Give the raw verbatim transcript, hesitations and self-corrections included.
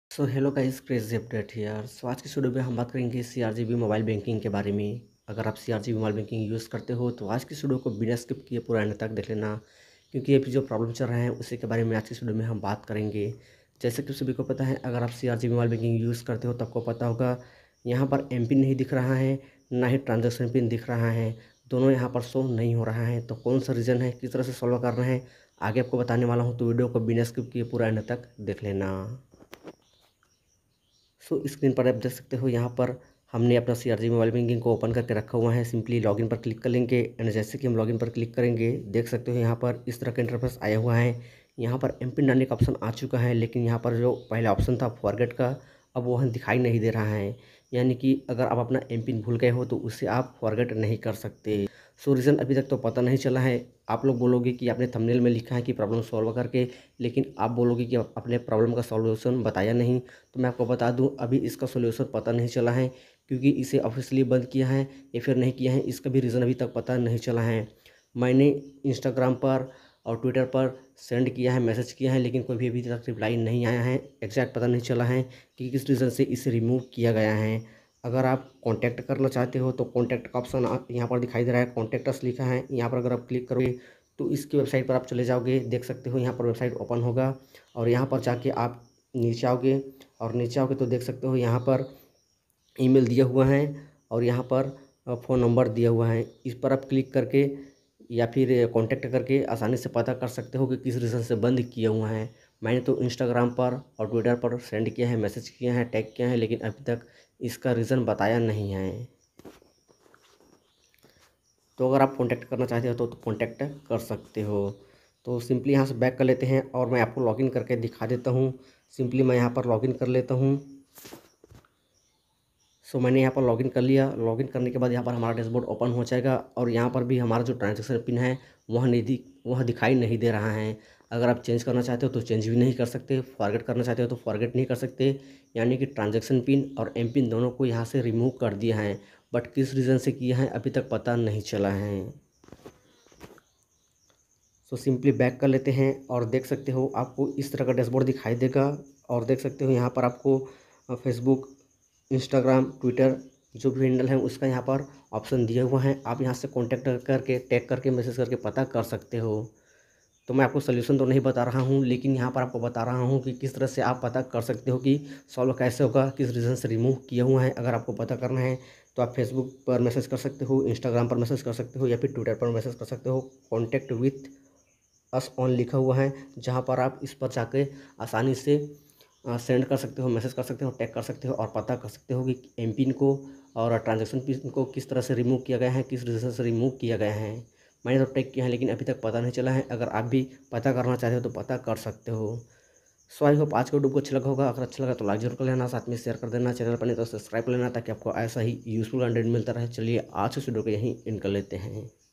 So hello guys, crazy update here. So आज की video में हम बात करेंगे सीआरजीबी मोबाइल बैंकिंग के बारे में। अगर आप सीआरजीबी मोबाइल बैंकिंग यूज़ करते हो तो आज की वीडियो को बिना स्किप किए पूरा एंड तक देख लेना, क्योंकि ये जो प्रॉब्लम चल रहा है उसी के बारे में आज की वीडियो में हम बात करेंगे। जैसे कि सभी को पता है, अगर आप सीआरजीबी मोबाइल बैंकिंग यूज़ करते हो तो आपको पता होगा यहाँ पर एम पिन नहीं दिख रहा है, ना ही ट्रांजेक्शन पिन दिख रहा है। दोनों यहाँ पर शो नहीं हो रहा है। तो कौन सा रीज़न है, किस तरह से सॉल्व करना है, आगे आपको बताने वाला हूँ। तो वीडियो को बिना स्किप किए पूरा एंड तक देख लेना। सो स्क्रीन पर आप देख सकते हो, यहाँ पर हमने अपना सीआरजी मोबाइल बैंकिंग को ओपन करके रखा हुआ है। सिंपली लॉगिन पर क्लिक कर लेंगे एंड जैसे कि हम लॉगिन पर क्लिक करेंगे, देख सकते हो यहाँ पर इस तरह का इंटरफेस आया हुआ है। यहाँ पर एम पिन डालने का ऑप्शन आ चुका है, लेकिन यहाँ पर जो पहला ऑप्शन था फॉरगेट का, अब वो हमें दिखाई नहीं दे रहा है। यानी कि अगर आप अपना एम पिन भूल गए हो तो उसे आप फॉरगेट नहीं कर सकते। सो रीज़न अभी तक तो पता नहीं चला है। आप लोग बोलोगे कि आपने थंबनेल में लिखा है कि प्रॉब्लम सॉल्व करके, लेकिन आप बोलोगे कि आप अपने प्रॉब्लम का सॉल्यूशन बताया नहीं। तो मैं आपको बता दूं, अभी इसका सॉल्यूशन पता नहीं चला है, क्योंकि इसे ऑफिशियली बंद किया है या फिर नहीं किया है, इसका भी रीज़न अभी तक पता नहीं चला है। मैंने इंस्टाग्राम पर और ट्विटर पर सेंड किया है, मैसेज किया है, लेकिन कोई भी अभी तक रिप्लाई नहीं आया है। एग्जैक्ट पता नहीं चला है कि किस रीज़न से इसे रिमूव किया गया है। अगर आप कांटेक्ट करना चाहते हो तो कांटेक्ट का ऑप्शन यहाँ पर दिखाई दे रहा है, कांटेक्ट अस लिखा है। यहाँ पर अगर आप क्लिक करोगे तो इसकी वेबसाइट पर आप चले जाओगे, देख सकते हो यहाँ पर वेबसाइट ओपन होगा और यहाँ पर जाके आप नीचे आओगे और नीचे आओगे तो देख सकते हो यहाँ पर ईमेल दिया हुआ है और यहाँ पर फ़ोन नंबर दिया हुआ है। इस पर आप क्लिक करके या फिर कांटेक्ट करके आसानी से पता कर सकते हो कि किस रीज़न से बंद किया हुआ है। मैंने तो इंस्टाग्राम पर और ट्विटर पर सेंड किया है, मैसेज किया है, टैग किया है, लेकिन अभी तक इसका रीज़न बताया नहीं है। तो अगर आप कांटेक्ट करना चाहते हो तो, तो कांटेक्ट कर सकते हो। तो सिंपली यहाँ से बैक कर लेते हैं और मैं आपको लॉगिन करके दिखा देता हूँ। सिंपली मैं यहाँ पर लॉगिन कर लेता हूँ। सो मैंने यहाँ पर लॉगिन कर लिया। लॉगिन करने के बाद यहाँ पर हमारा डैशबोर्ड ओपन हो जाएगा और यहाँ पर भी हमारा जो ट्रांजेक्शन पिन है वह नहीं दि वह दिखाई नहीं दे रहा है। अगर आप चेंज करना चाहते हो तो चेंज भी नहीं कर सकते, फॉरगेट करना चाहते हो तो फॉरगेट नहीं कर सकते। यानी कि ट्रांजेक्शन पिन और एम पिन दोनों को यहाँ से रिमूव कर दिया है, बट किस रीज़न से किया है अभी तक पता नहीं चला है। सो सिंपली बैक कर लेते हैं और देख सकते हो आपको इस तरह का डैशबोर्ड दिखाई देगा और देख सकते हो यहाँ पर आपको फेसबुक, इंस्टाग्राम, ट्विटर जो भी हैंडल है उसका यहाँ पर ऑप्शन दिया हुआ है। आप यहाँ से कांटेक्ट करके, टैग करके, मैसेज करके पता कर सकते हो। तो मैं आपको सोल्यूशन तो नहीं बता रहा हूँ, लेकिन यहाँ पर आपको बता रहा हूँ कि किस तरह से आप पता कर सकते हो कि सॉल्व कैसे होगा, किस रीज़न से रिमूव किया हुआ है। अगर आपको पता करना है तो आप फेसबुक पर मैसेज कर सकते हो, इंस्टाग्राम पर मैसेज कर सकते हो या फिर ट्विटर पर मैसेज कर सकते हो। कॉन्टैक्ट विथ अस ऑन लिखा हुआ है, जहाँ पर आप इस पर जाके आसानी से सेंड कर सकते हो, मैसेज कर सकते हो, टैग कर सकते हो और पता कर सकते हो कि एम पिन को और ट्रांजैक्शन पिन को किस तरह से रिमूव किया गया है, किस रीज़न से रिमूव किया गया है। मैंने तो टैग किया है, लेकिन अभी तक पता नहीं चला है। अगर आप भी पता करना चाहते हो तो पता कर सकते हो। सो आई होप आज का वीडियो को अच्छा लगा होगा। अगर अच्छा लगा तो लाइक जरूर कर लेना, साथ में शेयर कर देना, चैनल पर नहीं तो सब्सक्राइब कर लेना, ताकि आपको ऐसा ही यूज़फुल कंटेंट मिलता रहे। चलिए आज इस वीडियो को यहीं एंड कर लेते हैं।